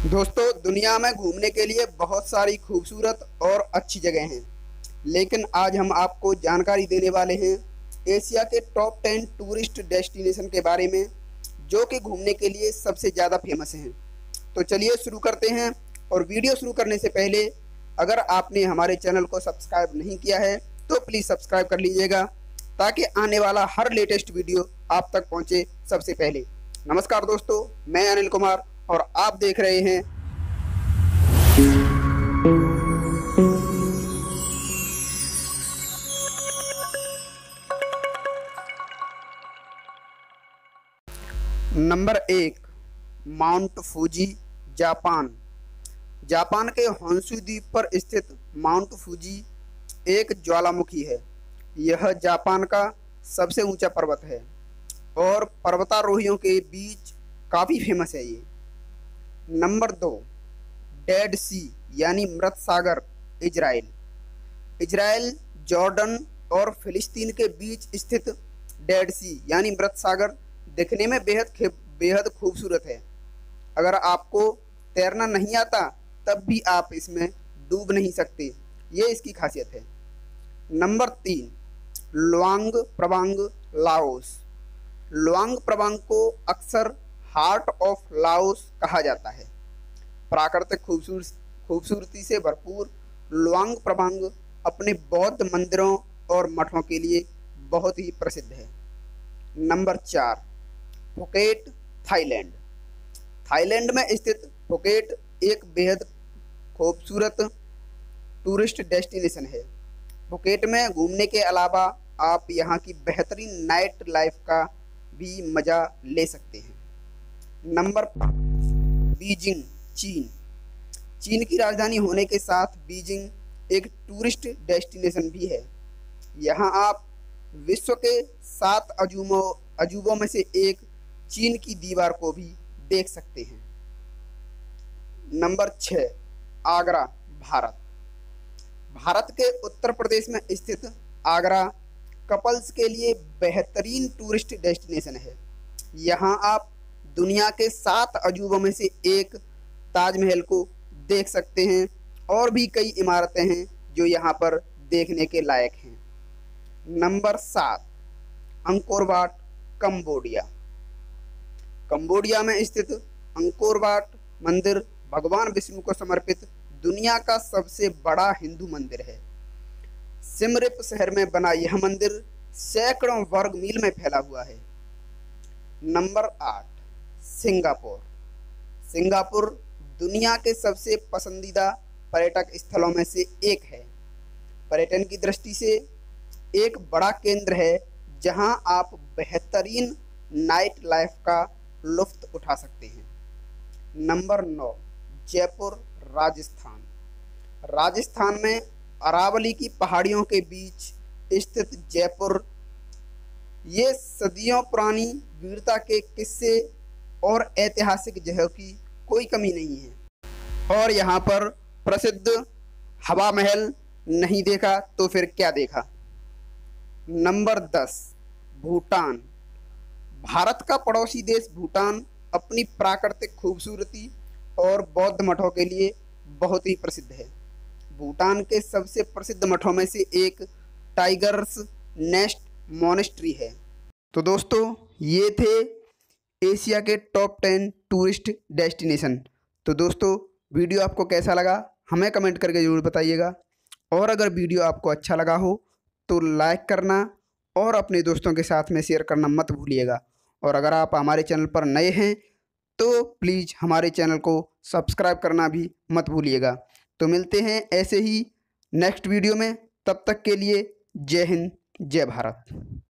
दोस्तों, दुनिया में घूमने के लिए बहुत सारी खूबसूरत और अच्छी जगह हैं, लेकिन आज हम आपको जानकारी देने वाले हैं एशिया के टॉप 10 टूरिस्ट डेस्टिनेशन के बारे में, जो कि घूमने के लिए सबसे ज़्यादा फेमस हैं। तो चलिए शुरू करते हैं। और वीडियो शुरू करने से पहले अगर आपने हमारे चैनल को सब्सक्राइब नहीं किया है तो प्लीज़ सब्सक्राइब कर लीजिएगा, ताकि आने वाला हर लेटेस्ट वीडियो आप तक पहुंचे सबसे पहले। नमस्कार दोस्तों, मैं अनिल कुमार और आप देख रहे हैं नंबर 1, माउंट फूजी, जापान। जापान के होन्शु द्वीप पर स्थित माउंट फूजी एक ज्वालामुखी है। यह जापान का सबसे ऊंचा पर्वत है और पर्वतारोहियों के बीच काफ़ी फेमस है ये। नंबर 2, डेड सी यानी मृत सागर, इजराइल। इजराइल, जॉर्डन और फिलिस्तीन के बीच स्थित डेड सी यानी मृत सागर दिखने में बेहद खूबसूरत है। अगर आपको तैरना नहीं आता तब भी आप इसमें डूब नहीं सकते, ये इसकी खासियत है। नंबर 3, Luang Prabang, Laos. Luang Prabang को अक्सर हार्ट ऑफ लाओस कहा जाता है। प्राकृतिक खूबसूरती से भरपूर लुआंग प्रबांग अपने बौद्ध मंदिरों और मठों के लिए बहुत ही प्रसिद्ध है। Number 4, Phuket, Thailand. थाईलैंड में स्थित फुकेट एक बेहद खूबसूरत टूरिस्ट डेस्टिनेशन है। फुकेट में घूमने के अलावा आप यहाँ की बेहतरीन नाइट लाइफ का भी मज़ा ले सकते हैं। नंबर 5, बीजिंग, चीन। चीन की राजधानी होने के साथ बीजिंग एक टूरिस्ट डेस्टिनेशन भी है। यहाँ आप विश्व के 7 अजूबों में से एक चीन की दीवार को भी देख सकते हैं। नंबर 6, आगरा, भारत। भारत के उत्तर प्रदेश में स्थित आगरा कपल्स के लिए बेहतरीन टूरिस्ट डेस्टिनेशन है। यहाँ आप दुनिया के 7 अजूबों में से एक ताजमहल को देख सकते हैं और भी कई इमारतें हैं जो यहाँ पर देखने के लायक हैं। नंबर 7, अंकोर वाट, कंबोडिया। कंबोडिया में स्थित अंकोर वाट मंदिर भगवान विष्णु को समर्पित दुनिया का सबसे बड़ा हिंदू मंदिर है। सिम रिप शहर में बना यह मंदिर सैकड़ों वर्ग मील में फैला हुआ है। Number 8, Singapore. सिंगापुर दुनिया के सबसे पसंदीदा पर्यटक स्थलों में से एक है। पर्यटन की दृष्टि से एक बड़ा केंद्र है जहां आप बेहतरीन नाइट लाइफ का लुत्फ उठा सकते हैं। नंबर 9, जयपुर, राजस्थान। राजस्थान में अरावली की पहाड़ियों के बीच स्थित जयपुर, ये सदियों पुरानी वीरता के किस्से और ऐतिहासिक जगह की कोई कमी नहीं है। और यहाँ पर प्रसिद्ध हवा महल नहीं देखा तो फिर क्या देखा। नंबर 10, भूटान। भारत का पड़ोसी देश भूटान अपनी प्राकृतिक खूबसूरती और बौद्ध मठों के लिए बहुत ही प्रसिद्ध है। भूटान के सबसे प्रसिद्ध मठों में से एक टाइगर्स नेस्ट मोनेस्ट्री है। तो दोस्तों, ये थे एशिया के टॉप 10 टूरिस्ट डेस्टिनेशन। तो दोस्तों, वीडियो आपको कैसा लगा हमें कमेंट करके ज़रूर बताइएगा। और अगर वीडियो आपको अच्छा लगा हो तो लाइक करना और अपने दोस्तों के साथ में शेयर करना मत भूलिएगा। और अगर आप हमारे चैनल पर नए हैं तो प्लीज़ हमारे चैनल को सब्सक्राइब करना भी मत भूलिएगा। तो मिलते हैं ऐसे ही नेक्स्ट वीडियो में। तब तक के लिए जय हिंद, जय भारत।